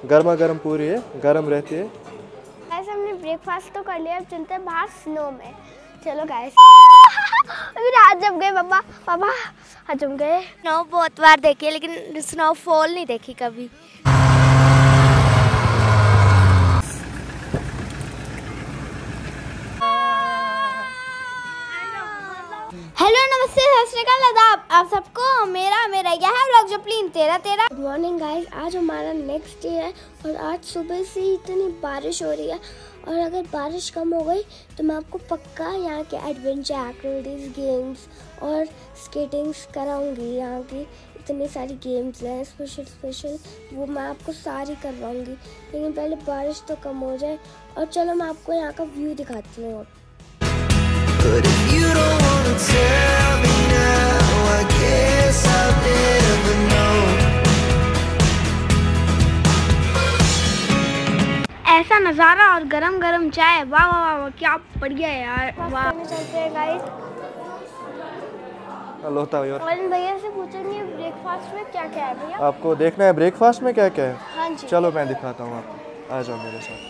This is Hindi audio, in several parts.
गर्मा गर्म पूरी है, गर्म रहती है। गाइस हमने ब्रेकफास्ट तो कर लिया, अब चलते हैं बाहर स्नो में। चलो गाइस। अभी हाथ जम गए पापा, पापा हाथ जम गए। स्नो बहुत बार देखी है लेकिन स्नोफॉल नहीं देखी कभी। हेलो नमस्ते सत श्री अकाल आदाब आप सबको। मेरा यह है vlog Japleen 13 good morning guys. आज हमारा नेक्स्ट डे है और आज सुबह से इतनी बारिश हो रही है और अगर बारिश कम हो गई तो मैं आपको पक्का यहाँ के एडवेंचर एक्टिविटीज़ गेम्स और स्केटिंग्स कराऊंगी। यहाँ की इतनी सारी गेम्स हैं स्पेशल वो मैं आपको सारी करवाऊंगी, लेकिन पहले बारिश तो कम हो जाए। और चलो मैं आपको यहाँ का व्यू दिखाती हूँ। But if you don't wanna tell me now, I guess I'll never know. ऐसा नज़ारा और गरम गरम चाय, वाह वाह वाह क्या बढ़िया है यार। वाह चलते हैं गाइस। हेलो यार, और भैया से पूछेंगे ब्रेकफास्ट में क्या क्या है। भैया आपको देखना है ब्रेकफास्ट में क्या क्या है? हाँ जी चलो मैं दिखाता हूँ आपको, आ जाओ मेरे साथ।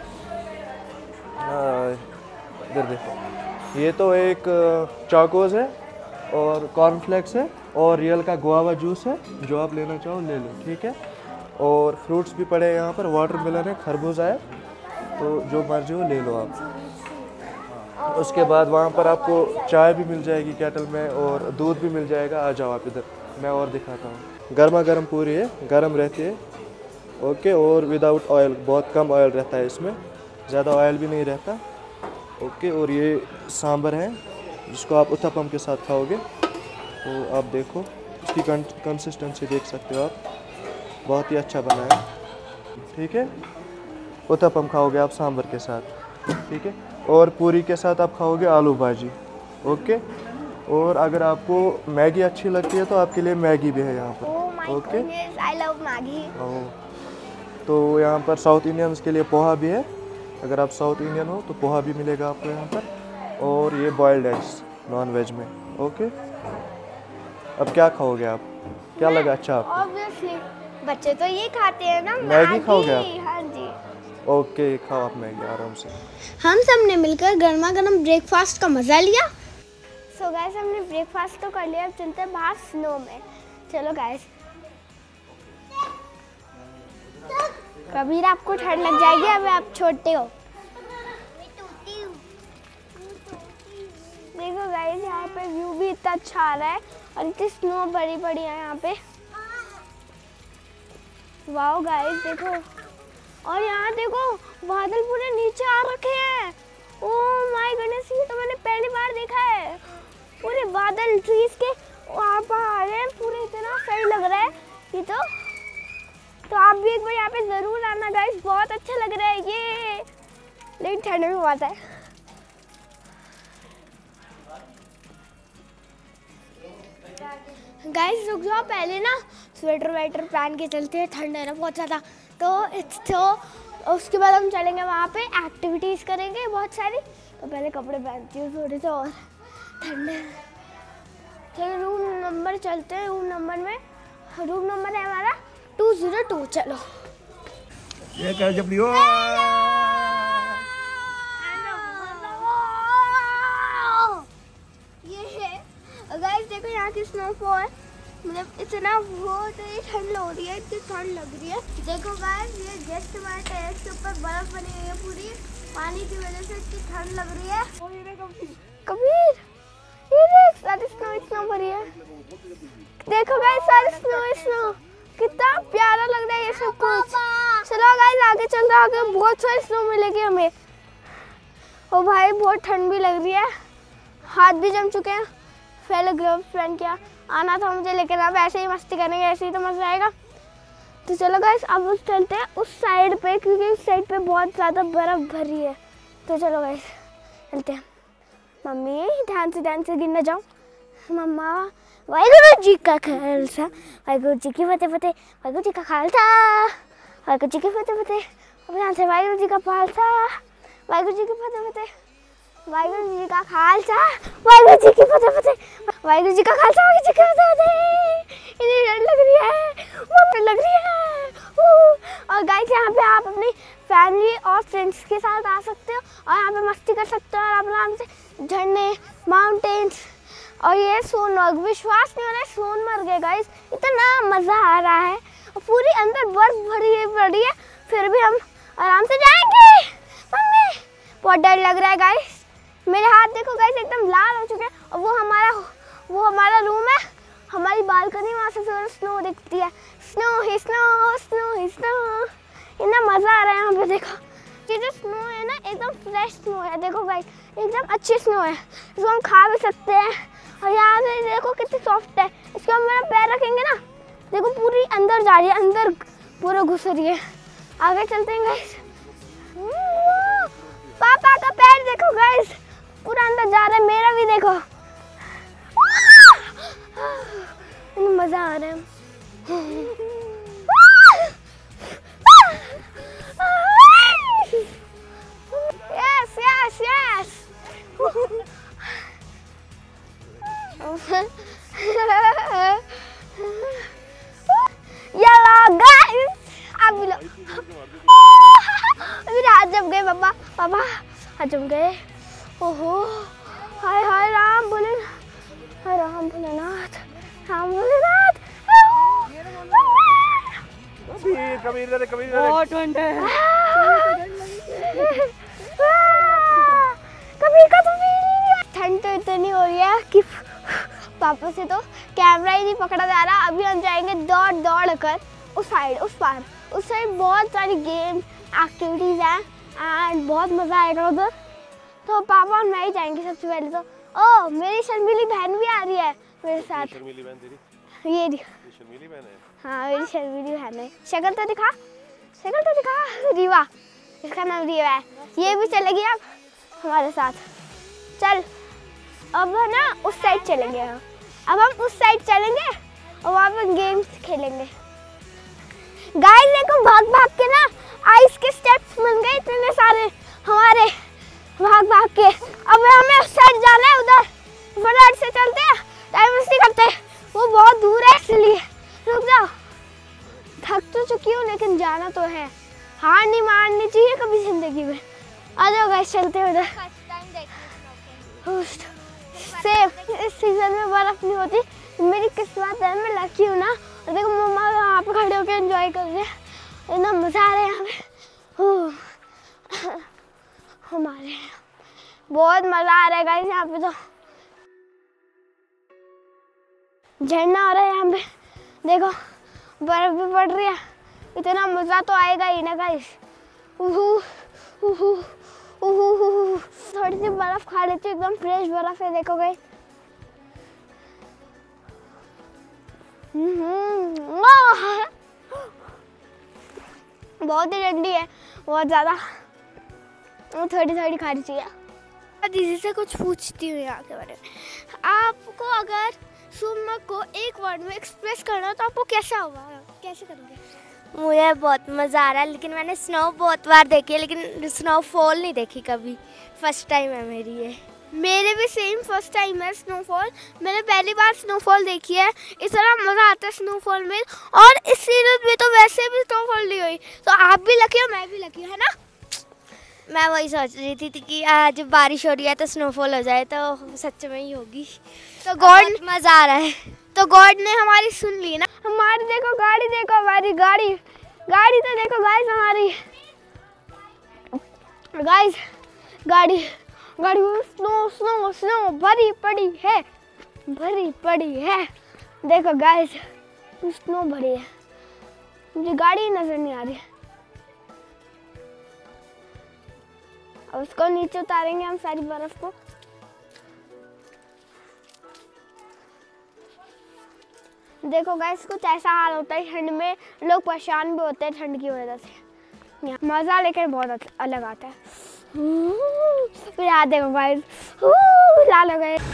इधर देखो, ये तो एक चॉकोज है और कॉर्नफ्लेक्स है और रियल का गुआवा जूस है, जो आप लेना चाहो ले लो, ठीक है। और फ्रूट्स भी पड़े हैं यहाँ पर, वाटरमेलन है, खरबूजा है, तो जो मर्जी हो ले लो आप। उसके बाद वहाँ पर आपको चाय भी मिल जाएगी केटल में और दूध भी मिल जाएगा। आ जाओ आप इधर, मैं और दिखाता हूँ। गर्मा गर्म पूरी है, गर्म रहती है, ओके। और विदाउट ऑयल, बहुत कम ऑयल रहता है इसमें, ज़्यादा ऑयल भी नहीं रहता, ओके। और ये सांभर है जिसको आप उत्तपम के साथ खाओगे। तो आप देखो इसकी कंसिस्टेंसी देख सकते हो आप, बहुत ही अच्छा बना है, ठीक है। उत्तपम खाओगे आप सांभर के साथ, ठीक है। और पूरी के साथ आप खाओगे आलू भाजी, ओके। और अगर आपको मैगी अच्छी लगती है तो आपके लिए मैगी भी है यहाँ पर, ओके। I love Maggi. तो यहाँ पर साउथ इंडियंस के लिए पोहा भी है, अगर आप साउथ इंडियन हो तो पोहा भी मिलेगा आपको यहाँ पर। और ये बॉइल्ड एग्स नॉन वेज में, ओके। अब क्या खाओगे आप, क्या लगा अच्छा आपको? ऑब्वियसली बच्चे तो ये खाते हैं ना, मैगी खाओगे आप? हाँ जी ओके, खाओ आप मैगी आराम से। हम सब ने मिलकर गर्मा गर्म ब्रेकफास्ट का मजा लिया। सो गाइस हमने ब्रेकफास्ट तो कर लिया, अब चलते हैं बाहर स्नो में। चलो गाइस। कबीर आपको ठंड लग जाएगी, अभी आप छोटे हो। देखो गाइस यहाँ पे व्यू भी इतना अच्छा आ रहा है और इतनी स्नो बड़ी बड़ी है यहाँ पे, वाओ गाइस देखो। और यहाँ देखो बादल पूरे नीचे आ रखे हैं। ओह माय गॉडनेस, ये तो मैंने पहली बार देखा है। पूरे बादल ट्रीज के वहाँ पर आ रहे हैं, पूरे इतना सही लग रहा है ये तो आप भी एक बार यहाँ पे जरूर आना गाइस, बहुत अच्छा लग रहा है ये, लेकिन ठंड भी बहुत है। गाइस रुक जाओ, पहले ना स्वेटर वेटर पहन के चलते हैं, ठंड है ना बहुत ज़्यादा। तो उसके बाद हम चलेंगे वहाँ पे, एक्टिविटीज़ करेंगे बहुत सारी। तो पहले कपड़े पहनती हूँ थोड़े से, और ठंड है। चलो रूम नंबर चलते हैं, रूम नंबर है हमारा 202। चलो ये क्या जब लियो? गाइस देखो यहाँ की स्नोफॉल, मतलब इतना बहुत ही ठंड हो रही है, इतनी ठंड लग रही है। देखो गाइस ये गेस्ट वाट है, इसके ऊपर बर्फ बनी हुई है पूरी, पानी की वजह से इतनी ठंड लग रही है। कबीर ये देख सारी स्नो भरी है, देखो गाइस सारी स्नो, कितना प्यारा लग रहा है ये सब कुछ। चलो गाइस आगे चल रहा है, आगे बहुत सारी स्नो मिलेगी हमें। ओ भाई बहुत ठंड भी लग रही है, हाथ भी जम चुके हैं। पहले ग्लव्स पहन के आना था मुझे, लेकिन अब ऐसे ही मस्ती करेंगे, ऐसे ही तो मजा आएगा। तो चलो गाइस अब चलते हैं उस साइड पे, क्योंकि उस साइड पे बहुत ज़्यादा बर्फ भरी है। तो चलो गाइस चलते हैं। मम्मी ध्यान से गिर ना जाओ। मम्मा वाहिगुरु जी का खालसा, वाहिगुरु जी की फतेह, वाहिगुरु जी का खालसा, वाहिगुरु जी की फतेह। अब यहाँ से वाहिगुरु जी का खालसा, वाहिगुरु जी की फतेह, वाहिगुरु जी का खालसा, वाहिगुरु जी की फतेह, वाहिगुरु जी का खालसा, वाहिगुरु जी की फतेह। इतनी ठंड लग रही है, लग रही है। और गाइस यहाँ पे आप अपनी फैमिली और फ्रेंड्स के साथ आ सकते हो और यहाँ पे मस्ती कर सकते हो और आराम से झरने, माउंटेन्स और ये सोनमर्ग। विश्वास नहीं हो रहा है सोनमर्ग है गाइस, इतना मज़ा आ रहा है और पूरी अंदर बर्फ भरी पड़ी है, फिर भी हम आराम से जाएंगे। मम्मी बहुत डर लग रहा है गाइस, मेरे हाथ देखो गाइस एकदम लाल हो चुके हैं और वो हमारा रूम है, हमारी बालकनी, वहाँ से स्नो दिखती है। स्नो ही स्नो, स्नो ही स्नो, इतना मज़ा आ रहा है यहाँ पे। देखो ये जो स्नो है ना एकदम फ्रेश स्नो है, देखो गाइस एकदम अच्छी स्नो है, इसको हम खा भी सकते हैं। और यहाँ से देखो कितनी सॉफ्ट है, इसको हम मेरा पैर रखेंगे ना, देखो पूरी अंदर जा रही है, अंदर पूरा घुस रही है। आगे चलते हैं गाइस, पापा का पैर देखो गाइस पूरा अंदर जा रहा है, मेरा भी देखो, मजा आ रहा है। Yes yes yes yellow guys, आप भी लो। मेरे हाथ जम गए पापा, पापा हाथ जम गए। ओहो हाय हाय राम भोलेनाथ, राम भोलेनाथ, राम भोलेनाथ। कबीर बहुत ठंड है। कबीर का ठंड तो इतनी हो रही है कि पापा से तो कैमरा ही नहीं पकड़ा जा रहा। अभी हम जाएंगे दौड़ दौड़ कर उस साइड, उस साइड बहुत सारी गेम एक्टिविटीज़ हैं एंड बहुत मज़ा आएगा उधर। तो पापा और मैं ही जाएंगे सबसे पहले तो। ओह मेरी शर्मीली बहन भी आ रही है मेरे साथ। शर्मीली बहन तेरी? ये शर्मीली बहन है? हाँ मेरी शर्मीली बहन है। शक्ल तो दिखा, रीवा, इसका नाम रीवा है। ये भी चलेगी अब हमारे साथ। चल अब है ना उस साइड चलेंगे हम, अब हम उस साइड चलेंगे और वहाँ पर गेम्स खेलेंगे। गाइस देखो भाग भाग के ना आइस के स्टेप्स बन गए इतने सारे हमारे, भाग भाग के। अब हमें उस साइड जाना है, उधर फटाफट से चलते हैं, टाइम वेस्ट नहीं करते, वो बहुत दूर है इसलिए। रुक जाओ, थक तो चुकी हूँ लेकिन जाना तो है, हार नहीं मारनी चाहिए कभी जिंदगी में। आ जाओ गाइस चलते हैं उधर। सेफ इस सीजन में बर्फ नहीं होती, मेरी किस्मत है, मैं लकी हूँ ना। और देखो मम्मा वहाँ पे खड़े होकर एंजॉय कर रहे हैं, इतना मज़ा आ रहा है यहाँ पे। हमारे बहुत मज़ा आ रहा है गाइस यहाँ पे, तो झरना हो रहा है यहाँ पे, देखो बर्फ भी पड़ रही है, इतना मज़ा तो आएगा ही ना गाइस। थोड़ी सी बर्फ खा लेती हूँ, एकदम फ्रेश बर्फ है, देखो गाइस। बहुत ही ठंडी है, बहुत ज़्यादा, थोड़ी थोड़ी खानी चाहिए। दीदी से कुछ पूछती हूँ यहाँ के बारे में। आपको अगर सोनमर्ग को एक वर्ड में एक्सप्रेस करना हो तो आपको कैसा होगा, कैसे करोगे? मुझे बहुत मज़ा आ रहा है, लेकिन मैंने स्नो बहुत बार देखी है लेकिन स्नोफॉल नहीं देखी कभी, फर्स्ट टाइम है मेरी ये। मेरे भी सेम फर्स्ट टाइम है स्नोफॉल, मैंने पहली बार स्नोफॉल देखी है। इस तरह मज़ा आता है स्नोफॉल में, और इस सीरीज में तो वैसे भी स्नोफॉल नहीं हुई, तो आप भी लकी हो मैं भी लकी हूँ, है ना। मैं वही सोच रही थी कि आज बारिश हो रही है तो स्नोफॉल हो जाए तो सच में ही होगी, तो गॉड मज़ा आ रहा है। तो गॉड ने हमारी सुन ली ना। हमारी देखो गाड़ी, देखो हमारी गाड़ी तो देखो गाइस, हमारी गाइस गाड़ी में स्नो स्नो स्नो भरी पड़ी है, देखो गाइस स्नो भरी है, मुझे गाड़ी नजर नहीं आ रही है। अब उसको नीचे उतारेंगे हम सारी बर्फ को। देखो गाइस कुछ ऐसा हाल होता है ठंड में, लोग परेशान भी होते हैं ठंड की वजह से। मज़ा लेकर बहुत अलग आता है। फिर याद देखो गाइस लाल हो गए।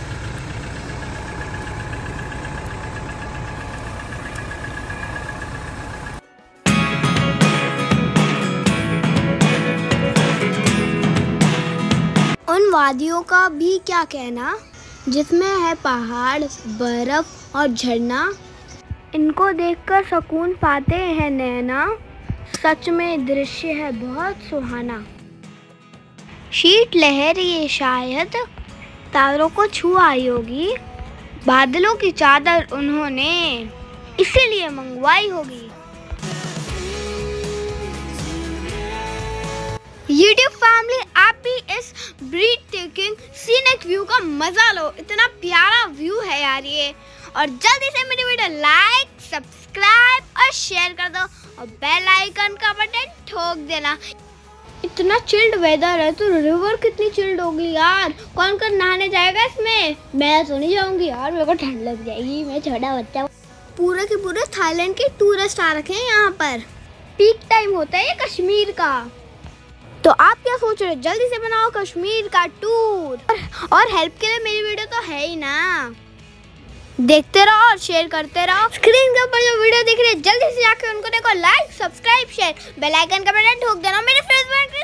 उन वादियों का भी क्या कहना जिसमें है पहाड़, बर्फ और झरना, इनको देखकर सुकून पाते हैं नैना, सच में दृश्य है बहुत सुहाना। शीत लहर ये शायद तारों को छू आई होगी, बादलों की चादर उन्होंने इसीलिए मंगवाई होगी। YouTube फैमिली, आप भी इस ब्रीथ टेकिंग सीनिक व्यू का मजा लो। इतना प्यारा व्यू है यार ये। और जल्दी से मेरी वीडियो लाइक, सब्सक्राइब और शेयर कर दो और बेल आइकन का बटन ठोक देना। इतना चिल्ड वेदर है तो रिवर कितनी चिल्ड होगी यार। कौन कौन नहाने जाएगा इसमें? मैं तो नहीं जाऊंगी यार, मेरे को ठंड लग जाएगी, मैं छोटा बच्चा। पूरे के पूरे थाईलैंड के टूरिस्ट आ रखे हैं यहाँ पर। पीक टाइम होता है ये कश्मीर का। तो आप क्या सोच रहे हो? जल्दी से बनाओ कश्मीर का टूर। और हेल्प के लिए मेरी वीडियो तो है ही ना, देखते रहो और शेयर करते रहो। स्क्रीन के ऊपर जो वीडियो दिख रही है जल्दी से जाकर उनको देखो, like, subscribe, share, bell icon का बटन ठोक देना। मेरे फेसबुक